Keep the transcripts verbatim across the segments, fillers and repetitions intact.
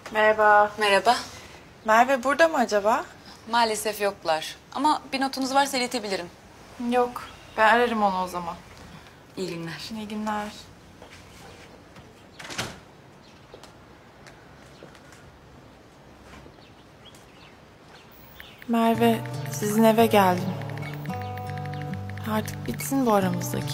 Merhaba. Merhaba. Merve burada mı acaba? Maalesef yoklar. Ama bir notunuz varsa iletebilirim. Yok. Ben ararım onu o zaman. İyi günler. İyi günler. Merve, sizin eve geldim. Artık bitsin bu aramızdaki.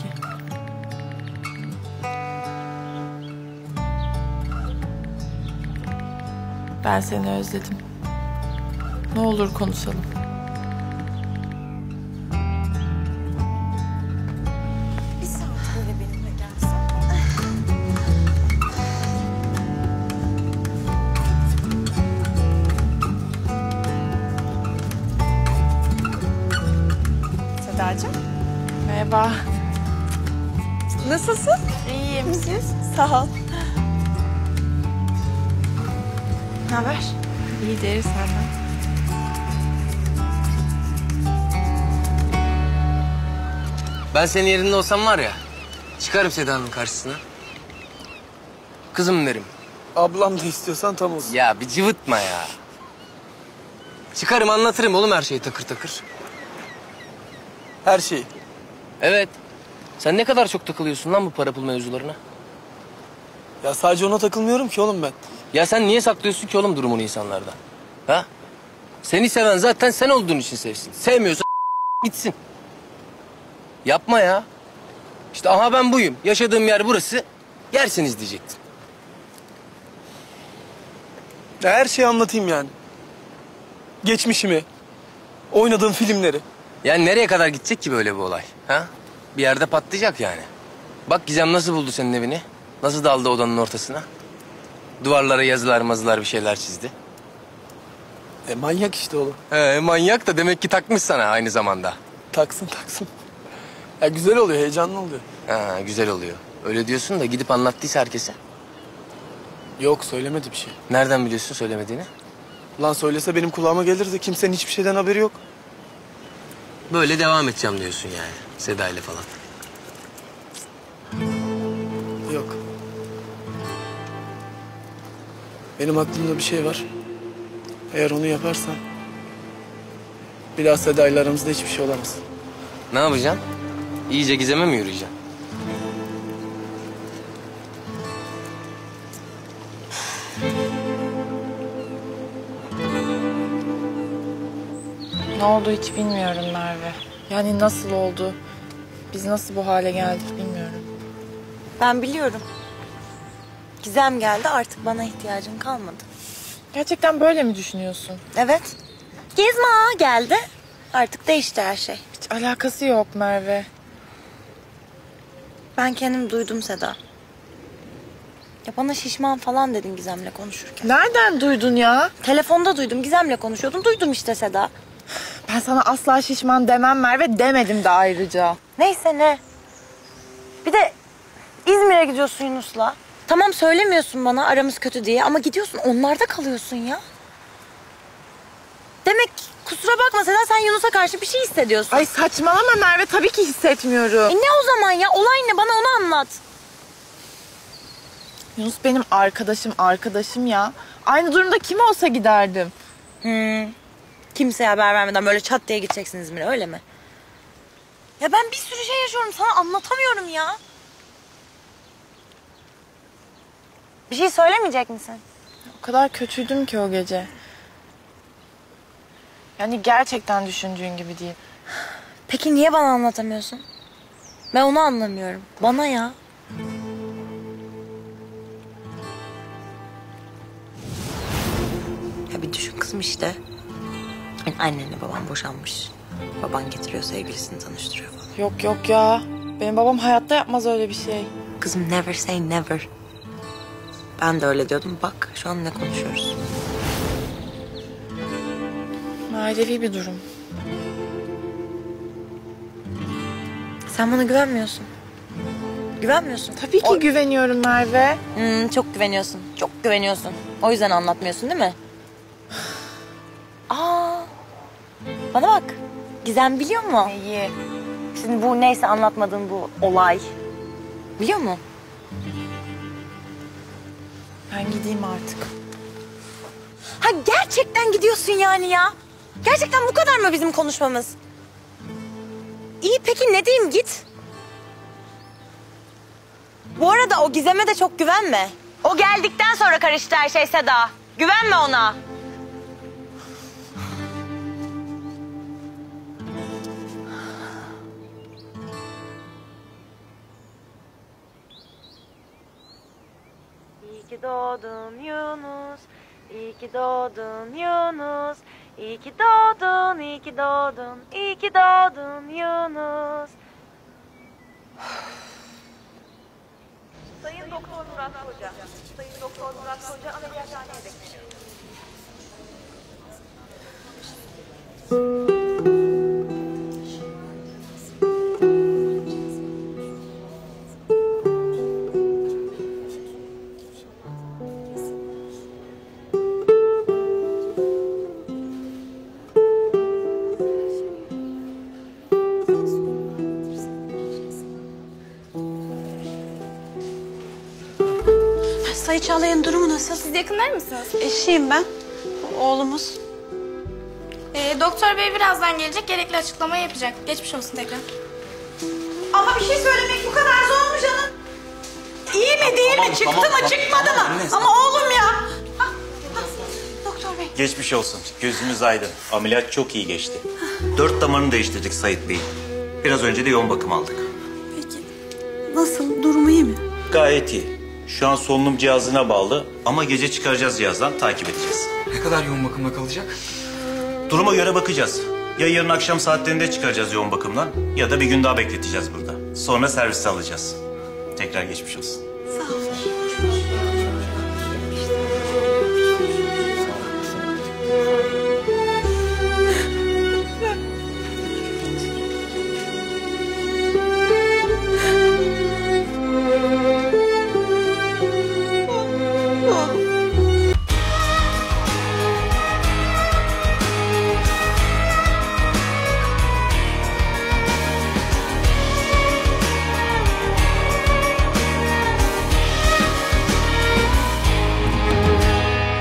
Ben seni özledim. Ne olur konuşalım. Bir saat böyle benimle gelsen. Sedacığım. Merhaba. Nasılsın? İyiyim, siz? Sağ ol. Ne haber? İyidir, senden. Ben senin yerinde olsam var ya, çıkarım Seda'nın karşısına. Kızım derim. Ablam da istiyorsan tam olsun. Ya bir cıvıtma ya. Çıkarım anlatırım oğlum her şeyi takır takır. Her şeyi. Evet. Sen ne kadar çok takılıyorsun lan bu para pul mevzularına? Ya sadece ona takılmıyorum ki oğlum ben. Ya sen niye saklıyorsun ki oğlum durumunu insanlardan? Ha? Seni seven zaten sen olduğun için sevsin. Sevmiyorsa gitsin. Yapma ya. İşte aha ben buyum. Yaşadığım yer burası. Yersiniz diyecektin. Ya her şeyi anlatayım yani. Geçmişimi, oynadığım filmleri. Yani nereye kadar gidecek ki böyle bir olay? Ha? Bir yerde patlayacak yani. Bak Gizem nasıl buldu senin evini? Nasıl daldı odanın ortasına? Duvarlara yazılar mazılar bir şeyler çizdi. E manyak işte oğlum. He, manyak da demek ki takmış sana aynı zamanda. Taksın taksın. Ya güzel oluyor, heyecanlı oluyor. Ha, güzel oluyor. Öyle diyorsun da gidip anlattıysa herkese. Yok söylemedi bir şey. Nereden biliyorsun söylemediğini? Lan söylese benim kulağıma gelirdi. Kimsenin hiçbir şeyden haberi yok. Böyle devam edeceğim diyorsun yani. Seda ile falan. Yok. Benim aklımda bir şey var. Eğer onu yaparsam... bir daha Seda ile aramızda hiçbir şey olamaz. Ne yapacaksın? İyice Gizem'e mi yürüyeceksin? Ne oldu hiç bilmiyorum Merve. Yani nasıl oldu? Biz nasıl bu hale geldik bilmiyorum. Ben biliyorum. Gizem geldi, artık bana ihtiyacın kalmadı. Gerçekten böyle mi düşünüyorsun? Evet. Gizem ağa geldi. Artık değişti her şey. Hiç alakası yok Merve. Ben kendim duydum Seda. Ya bana şişman falan dedin Gizem'le konuşurken. Nereden duydun ya? Telefonda duydum, Gizem'le konuşuyordun. Duydum işte Seda. Ben sana asla şişman demem Merve, demedim de ayrıca. Neyse ne. Bir de İzmir'e gidiyorsun Yunus'la. Tamam söylemiyorsun bana aramız kötü diye ama gidiyorsun onlarda kalıyorsun ya. Demek kusura bakma Seda, sen Yunus'a karşı bir şey hissediyorsun. Ay saçmalama Merve, tabii ki hissetmiyorum. E ne o zaman ya? Olay ne? Bana onu anlat. Yunus benim arkadaşım, arkadaşım ya. Aynı durumda kim olsa giderdim. Hmm. Kimseye haber vermeden böyle çat diye gideceksin İzmir'e, öyle mi? Ya ben bir sürü şey yaşıyorum, sana anlatamıyorum ya. Bir şey söylemeyecek misin? O kadar kötüydüm ki o gece. Yani gerçekten düşündüğün gibi değil. Peki niye bana anlatamıyorsun? Ben onu anlamıyorum. Bana ya. Ya bir düşün kızım işte. Annenle babam boşanmış. Baban getiriyor sevgilisini tanıştırıyor falan. Yok yok ya. Benim babam hayatta yapmaz öyle bir şey. Kızım never say never. Ben de öyle diyordum. Bak şu an ne konuşuyoruz. Ailevi bir durum. Sen bana güvenmiyorsun. Güvenmiyorsun. Tabii ki O- güveniyorum Merve. Hmm, çok güveniyorsun. Çok güveniyorsun. O yüzden anlatmıyorsun değil mi? Aa, bana bak. Gizem biliyor mu? Neyi? Şimdi bu neyse anlatmadığın bu olay. Biliyor mu? Ben gideyim artık. Ha gerçekten gidiyorsun yani ya. Gerçekten bu kadar mı bizim konuşmamız? İyi peki ne diyeyim git. Bu arada o Gizem'e de çok güvenme. O geldikten sonra karıştı her şey Seda. Güvenme ona. İyi ki doğdun Yunus. İyi ki doğdun Yunus. İyi ki doğdun, iyi ki doğdun, iyi ki doğdun Yunus. Sayın Doktor Murat Hoca, Sayın Doktor Murat Hoca ameliyathaneye bekleniyor. Sayı Çağlayan'ın durumu nasıl? Siz yakınlar mısınız? Eşiyim ben. Oğlumuz. Ee, doktor bey birazdan gelecek, gerekli açıklamayı yapacak. Geçmiş olsun tekrar. Ama bir şey söylemek bu kadar zor mu canım? İyi mi değil mi? Çıktı mı çıkmadı mı? Ama oğlum ya. Ah, ah, doktor bey. Geçmiş olsun. Gözümüz aydın. Ameliyat çok iyi geçti. Dört damarını değiştirdik Sait Bey. Biraz önce de yoğun bakım aldık. Peki nasıl? Durumu iyi mi? Gayet iyi. Şu an solunum cihazına bağlı ama gece çıkaracağız cihazdan, takip edeceğiz. Ne kadar yoğun bakımda kalacak? Duruma göre bakacağız. Ya yarın akşam saatlerinde çıkaracağız yoğun bakımdan ya da bir gün daha bekleteceğiz burada. Sonra servise alacağız. Tekrar geçmiş olsun. Sağ olun.